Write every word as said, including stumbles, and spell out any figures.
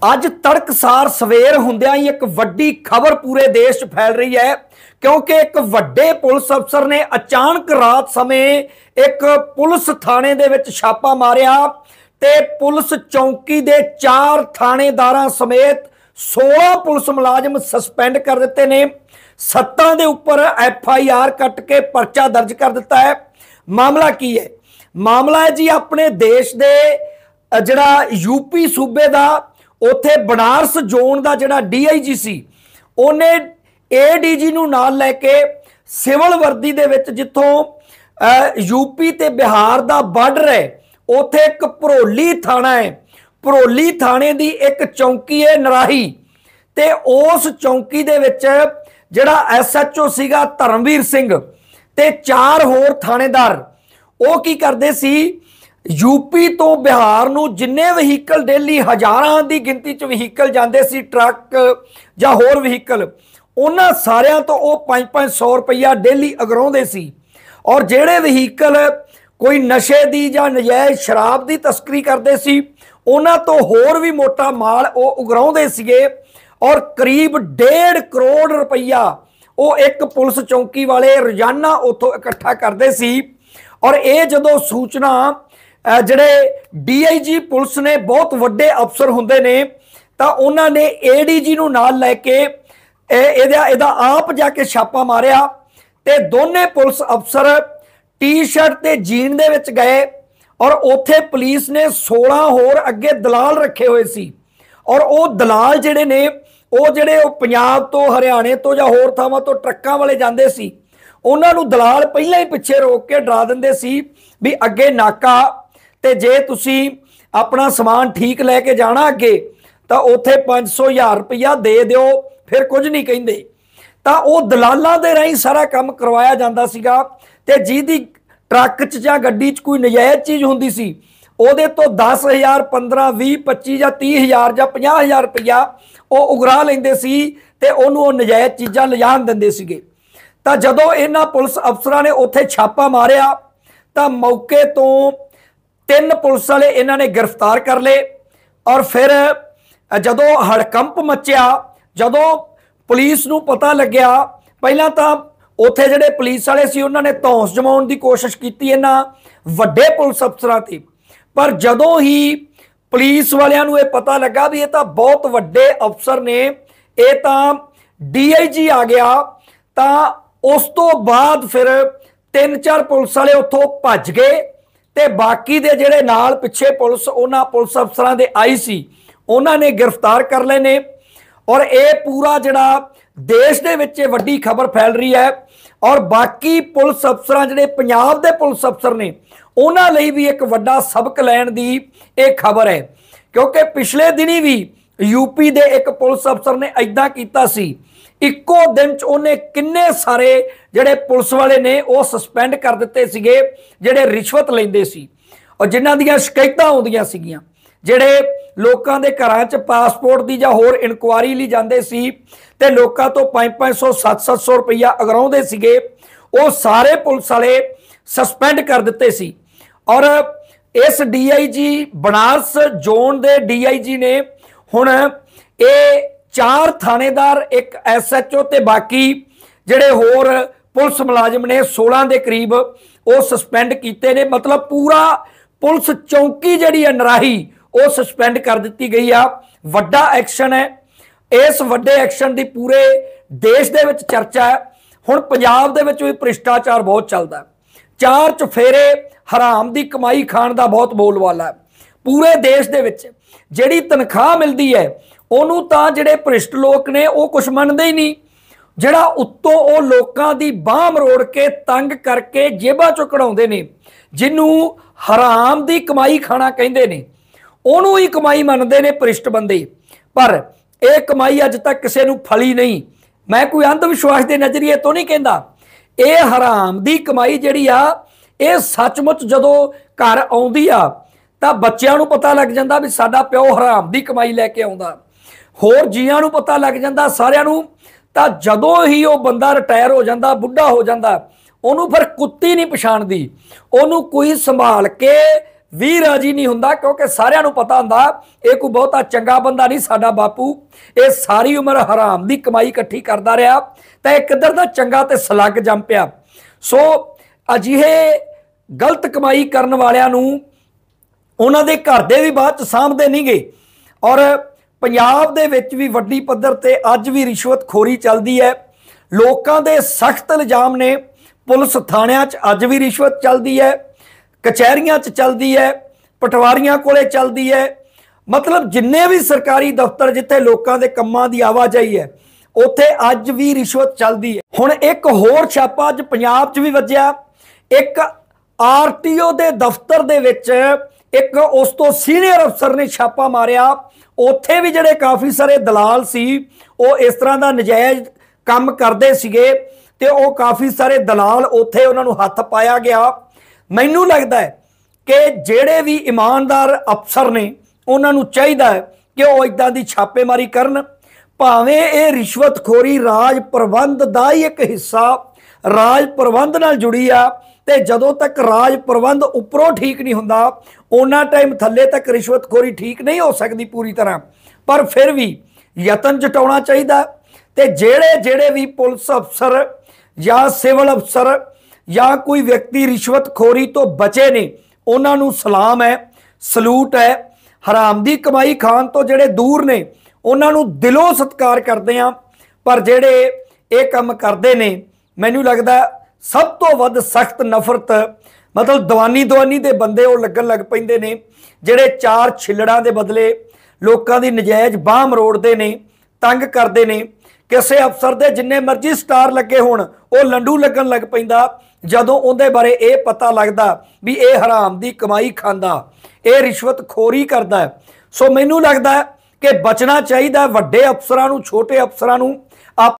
ਅੱਜ तड़कसार सवेर ਹੁੰਦਿਆਂ ही एक ਵੱਡੀ खबर पूरे देश च फैल रही है क्योंकि एक ਵੱਡੇ पुलिस अफसर ने अचानक रात समय एक पुलिस थाने दे विच छापा मारिया ते पुलिस चौकी दे चार थानेदारां समेत सोलह पुलिस मुलाजम सस्पेंड कर दिते ने। सत्तां दे उपर एफ आई आर कट के परचा दर्ज कर दिता है। मामला की है? मामला है जी अपने देश दे जिहड़ा यूपी सूबे दा उत्थे बनारस जोन का जिहड़ा डी आई जी सी उन्हें ए डी जी नूं नाल लैके सिविल वर्दी दे विच जिथों यूपी ते बिहार दा बार्डर है उत्थे एक भरोली थाना है। भरोली थाने दी एक चौकी है नराही ते उस चौकी दे विच जिहड़ा एस एच ओ सीगा धर्मवीर सिंह ते चार होर थानेदार वो की करदे सी यूपी तो बिहार नूं जिन्ने वहीकल डेली हज़ारां दी गिनती च वहीकल जांदे सी ट्रक जां होर वहीकल उन्हां सारियां तो वो पाँच पाँच सौ रुपया डेली अगराउंदे सी। और जिहड़े वहीकल कोई नशे दी जां नजायज़ शराब दी तस्करी करदे सी उन्हां तो होर भी मोटा माल वो उगराउंदे सीगे। और करीब डेढ़ करोड़ रुपया वो एक पुलिस चौकी वाले रोजाना उतों इकट्ठा करते सी। और ये जदों सूचना जिहड़े डी आई जी पुलिस ने बहुत वड्डे अफसर हुंदे ने तां उन्हां ने ए डी जी नूं नाल लैके इहदा इहदा आप जाके छापा मारिया ते दोने पुलिस अफसर टी शर्ट ते जीन दे विच गए और उत्थे पुलिस ने सोलह होर अगे दलाल रखे हुए सी। और वो दलाल जिहड़े ने वो जिहड़े पंजाब तो हरियाणे तो जां होर थावां तो ट्रक्कां वाले जांदे सी उन्हां नूं दलाल पहिलां ही पिछे रोक के डरा दिंदे सी भी अगे नाका ते जे तुसी अपना समान ठीक लैके जाना अगे तो उत्थे पाँच सौ हज़ार रुपया दे दिओ फिर कुछ नहीं कहिंदे। तां वो दलालां दे राहीं सारा काम करवाया जांदा सीगा ते जिहदी ट्रक च जां गड्डी च कोई नजायज़ चीज़ हुंदी सी ਉਹਦੇ तो दस हज़ार पंद्रह भी पच्ची ਜਾਂ तीह हज़ार ਜਾਂ पचास हज़ार रुपया ਉਹ ਉਗਰਾ ਲੈਂਦੇ ਸੀ ਤੇ ਉਹਨੂੰ ਉਹ ਨਜਾਇਜ਼ ਚੀਜ਼ਾਂ ਲਿਜਾਣ ਦਿੰਦੇ ਸੀਗੇ। ਤਾਂ ਜਦੋਂ ਇਹਨਾਂ ਪੁਲਿਸ ਅਫਸਰਾਂ ਨੇ ਉੱਥੇ ਛਾਪਾ ਮਾਰਿਆ ਤਾਂ ਮੌਕੇ ਤੋਂ ਤਿੰਨ ਪੁਲਿਸ ਵਾਲੇ ਇਹਨਾਂ ਨੇ गिरफ्तार कर ले। और फिर ਜਦੋਂ ਹੜਕੰਪ ਮਚਿਆ ਜਦੋਂ ਪੁਲਿਸ ਨੂੰ ਪਤਾ ਲੱਗਿਆ ਪਹਿਲਾਂ ਤਾਂ ਉੱਥੇ ਜਿਹੜੇ ਪੁਲਿਸ ਵਾਲੇ ਸੀ ਉਹਨਾਂ ਨੇ ਧੌਂਸ ਜਮਾਉਣ ਦੀ ਕੋਸ਼ਿਸ਼ ਕੀਤੀ ਇਹਨਾਂ ਵੱਡੇ ਪੁਲਿਸ ਅਫਸਰਾਂ ਤੇ। पर जदों ही पुलिस वालियां नूं ये पता लगा भी ये तो बहुत वड्डे अफसर ने ये तो डी आई जी आ गया तो उस तो बाद फिर तीन चार पुलिस वाले उत्थों भज गए ते बाकी दे जिहड़े नाल पिछे पुलिस उन्हां पुलिस अफसरां दे आई सी उन्हां ने गिरफ्तार कर लए ने। और ये पूरा जिहड़ा देश दे विच वड्डी खबर फैल रही है। और बाकी पुलिस अफसरां जिहड़े पंजाब दे पुलिस अफसर ने उन्हां लई भी एक वड्डा सबक लैण दी एक खबर है क्योंकि पिछले दिनी भी यूपी दे एक पुलिस अफसर ने इदां कीता सी। इक्को दिन च उन्हें किन्ने सारे जिहड़े पुलिस वाले ने वो सस्पेंड कर दिते सीगे जिहड़े रिश्वत लैंदे सी और जिन्हां दीयां शिकायतां आउंदियां सीगीਆਂ जिहड़े लोकां दे घरां च पासपोर्ट दी जां होर इनकुआरी लई जांदे सी ते लोकां तो पाँच पाँच सौ सत्त सत्त सौ रुपया अगराउंदे सीगे वो सारे पुलिस वाले सस्पेंड कर दिते सी। और इस D I G Banaras zone दे डी आई जी ने हुण ये चार थानेदार एक एस एच ओ ते बाकी जिहड़े होर पुलिस मुलाजम ने सोलह के करीब वो सस्पेंड किए ने। मतलब पूरा पुलिस चौकी जिहड़ी है नराही वो सस्पेंड कर दी गई आ। वड्डा एक्शन है। इस वड्डे एक्शन की पूरे देश दे विच चर्चा है। हुण पंजाब दे विच भी भ्रिष्टाचार बहुत चलदा है। चार चफेरे हराम की कमाई खाण का बहुत बोलबाला है। पूरे देश दे विच जिहड़ी तनख्वाह मिलती है उन्होंने तां जिहड़े भ्रिष्ट लोग ने वो कुछ मनते ही नहीं। जिहड़ा उत्तों वो लोगों की बांह मरोड़ के तंग करके जेबां चों कढाउंदे ने जिन्हों हराम की कमाई खाना कहिंदे ने उन्होंने ही कमाई मनते ने भ्रिष्ट बंदे। पर यह कमाई अज तक किसी नूं फली नहीं। मैं कोई अंध विश्वास के नज़रिए तो नहीं कहता। ये हराम की कमाई जिहड़ी आ ये सचमुच जदों घर आउंदी आ तां बच्चिआं नूं पता लग जांदा भी साडा प्यो हराम की कमाई लैके आउंदा। होर जीआं नूं पता लग जांदा सारिआं नूं। तां जदों ही वो बंदा रिटायर हो जांदा बुढ़ा हो जांदा उहनूं फिर कुत्ती नहीं पछाणदी। उहनूं कोई संभाल के ਵੀ ਰਾजी नहीं हुंदा, क्योंकि सारिਆਂ ਨੂੰ पता हुंदा ਇਹ कोई बहुता चंगा बंदा नहीं, साडा बापू ये सारी उम्र हराम दी कमाई इकट्ठी करता रहा तो एक किधर दा चंगा ते सलग जम पिया। सो अजिहे गलत कमाई करन वालियां नूं उन्हां दे घर दे भी बाद च सामभदे नहीं गए। और पंजाब दे विच भी वड्डी पद्धर ते अज भी रिश्वतखोरी चलदी है। लोकां दे सख्त इल्जाम ने, पुलिस थाणियां च अज भी रिश्वत चलदी है, कचहरियां च चलदी है, पटवारियां कोले चलदी है। मतलब जिन्ने भी सरकारी दफ्तर जिथे लोकां दे कम्मां दी आवाजाही है उत्थे अज भी रिश्वत चलदी है। हुण एक होर छापा अज पंजाब च भी वज्जिया। एक आर टी ओ दे दफ्तर दे विच एक उस तो सीनियर अफसर ने छापा मारिया। उत्थे भी जिहड़े काफ़ी सारे दलाल सी वो इस तरह का नजायज़ काम करते सीगे ते वो काफ़ी सारे दलाल उत्थे उन्हां नूं हत्थ पाया गया। मैनूं लगदा है कि जिहड़े भी ईमानदार अफसर ने उन्होंने चाहिए कि वो इदां दी छापेमारी करन। भावें ये रिश्वतखोरी राज प्रबंध का ही एक हिस्सा राज प्रबंध नाल जुड़ी आ ते जदों तक राज प्रबंध उपरों ठीक नहीं हुंदा उन्ना टाइम थल्ले तक रिश्वतखोरी ठीक नहीं हो सकती पूरी तरह। पर फिर भी यतन जटाउणा चाहिए ते जेड़े जेड़े भी पुलिस अफसर या सिविल अफसर या कोई व्यक्ति रिश्वतखोरी तो बचे ने उन्होंने सलाम है, सलूट है। हराम दी कमाई खान तो जेड़े दूर ने उन्होंने दिलों सत्कार करते हैं। पर जेड़े ये काम करते ने मैनूं लगदा सब तो वध सख्त नफरत मतलब दवानी दवानी दे बंदे वो लगन लग पैंदे ने, जेड़े चार छिलड़ां दे बदले लोकां दी नजायज़ बाह मरोड़ते ने, तंग करते ने। किसी अफसर दे जिन्ने मर्जी स्टार लगे होण वो लंडू लगन लग पैंदा जदों उहदे बारे ये पता लगदा भी ये हराम दी कमाई खांदा, ये रिश्वतखोरी करदा है। सो मैनूं लगदा कि बचना चाहिए वड्डे अफसरां नूं, छोटे अफसरां नूं।